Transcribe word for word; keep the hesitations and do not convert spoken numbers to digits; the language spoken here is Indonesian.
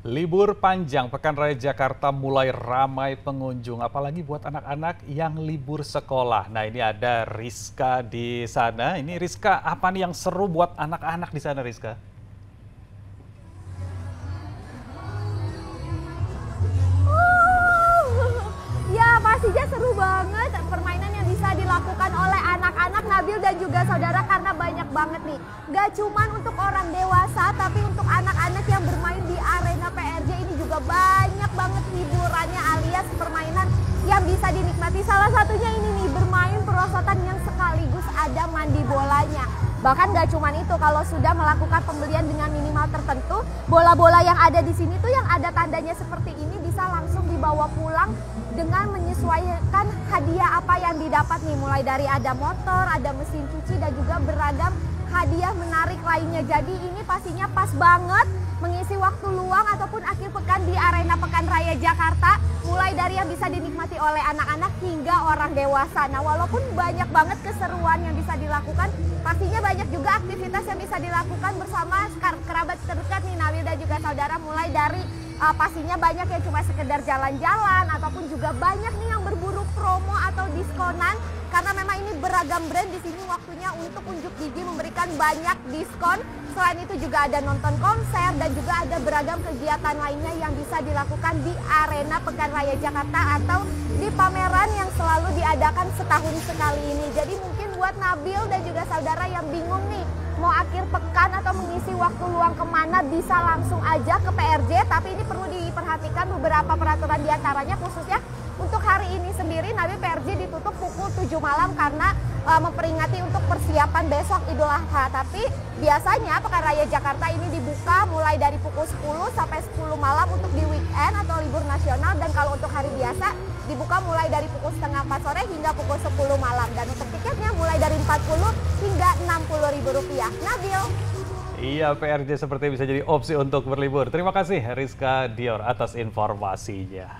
Libur panjang Pekan Raya Jakarta mulai ramai pengunjung, apalagi buat anak-anak yang libur sekolah. Nah, ini ada Rizka di sana. Ini Rizka, apa nih yang seru buat anak-anak di sana, Rizka? Ya, pastinya seru banget permainan yang bisa dilakukan oleh anak-anak, Nabil dan juga saudara, karena banyak banget nih. Gak cuman untuk orang dewasa, tapi untuk anak-anak yang bermain di arena P R J ini juga banyak banget hiburannya alias permainan yang bisa dinikmati. Salah satunya ini nih, bermain perosotan yang sekaligus ada mandi bolanya. Bahkan gak cuman itu, kalau sudah melakukan pembelian dengan minimal tertentu, bola-bola yang ada di sini tuh yang ada tandanya seperti ini bisa langsung dibawa pulang dengan menyesuaikan hadiah apa yang didapat nih. Mulai dari ada motor, ada mesin cuci, dan juga beragam hadiah menarik lainnya. Jadi ini pastinya pas banget mengisi waktu luang ataupun akhir pekan di arena Pekan Raya Jakarta. Mulai dari yang bisa dinikmati oleh anak-anak hingga orang dewasa. Nah, walaupun banyak banget keseruan yang bisa dilakukan, pastinya banyak juga aktivitas yang bisa dilakukan bersama kerabat terdekat nih, Nabil dan juga saudara. Mulai dari uh, pastinya banyak yang cuma sekedar jalan-jalan, ataupun juga banyak nih yang berburu promo atau diskonan. Karena memang ini beragam brand di sini, waktunya untuk unjuk gigi memberikan banyak diskon. Selain itu juga ada nonton konser dan juga ada beragam kegiatan lainnya yang bisa dilakukan di arena Pekan Raya Jakarta atau di pameran yang selalu diadakan setahun sekali ini. Jadi mungkin buat Nabil dan juga saudara yang bingung nih mau akhir pekan atau mengisi waktu luang kemana, bisa langsung aja ke P R J. Tapi ini perlu diperhatikan beberapa peraturan diantaranya, khususnya untuk hari ini sendiri Nabil P R J ditutup pukul tujuh malam karena uh, memperingati untuk persiapan besok Idul Adha. Tapi biasanya Pekan Raya Jakarta ini dibuka mulai dari pukul sepuluh sampai sepuluh malam untuk di weekend atau libur nasional. Dan kalau untuk hari biasa dibuka mulai dari pukul setengah empat sore hingga pukul sepuluh malam. Dan untuk tiketnya mulai dari empat puluh hingga enam puluh ribu rupiah. Nabil. Iya, P R J seperti bisa jadi opsi untuk berlibur. Terima kasih Rizka Dior atas informasinya.